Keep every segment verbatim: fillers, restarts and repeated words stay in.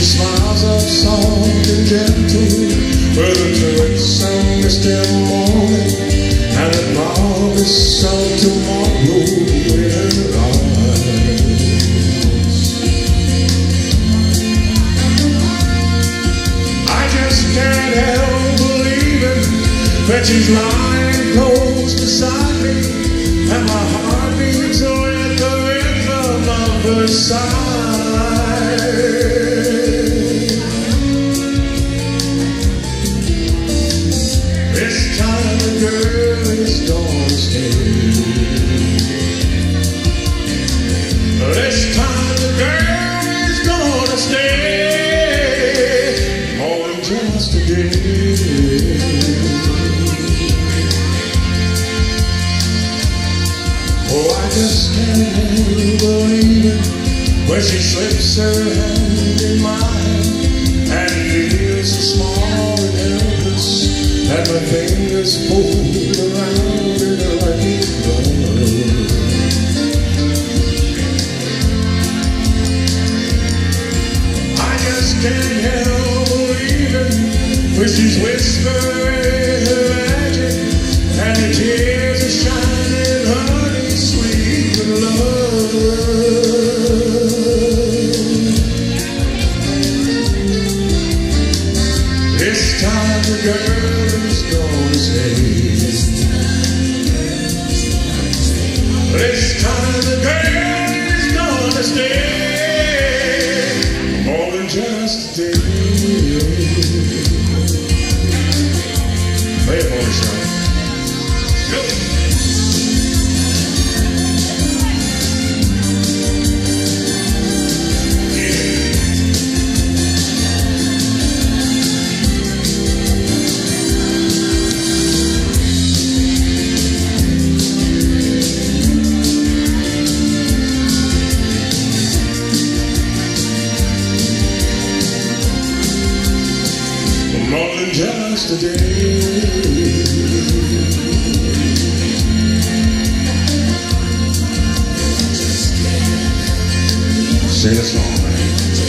smiles up soft and gentle with a trace of misty morning and a promise of tomorrow in her eyes. I just can't help believing that she's lying close beside me, and my heart beats with the rhythm of her sigh. This time the girl is gonna stay. This time the girl is gonna stay more than just a day. Oh, I just can't believe it when she slips her hand in mine and feels so small and helpless that my fingers fold around her like a glove. I just can't help believing when she's whispering her magic and the tears are shining honey sweet with love. This time the girl is gonna stay. This time the girl is gonna stay more than just a day. Play it for me, Sean. Go! More than just a day. Sing a song, man.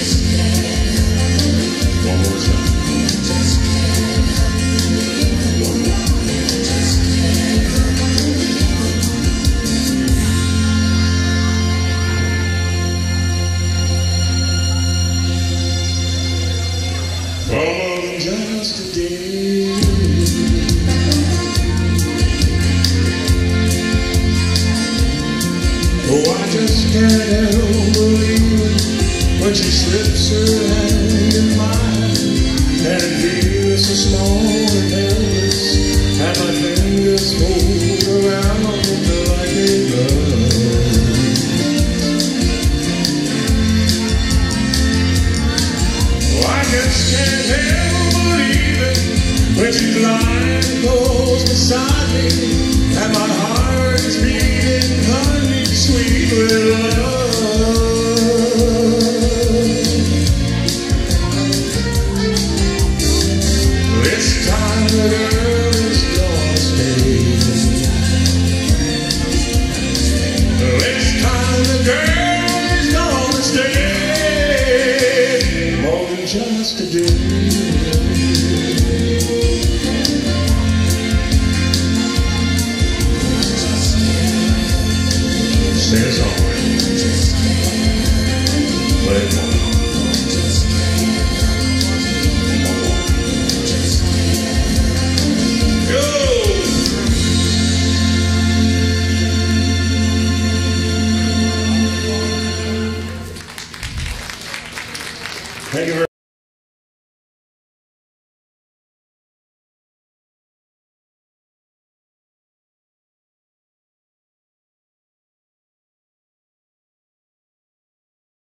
One more time. One more. More than just a day. Oh, I just can't help believing when she slips her hand in mine and it feels so small and helpless, and my fingers fold around her like a glove. Oh, I just can't help believing when she's lying close beside me, and my heart is beating honey sweet with love. This time the girl is gonna stay. This time the girl is gonna stay more than just a day. Sing a song. Play it more. Go! Thank you very much.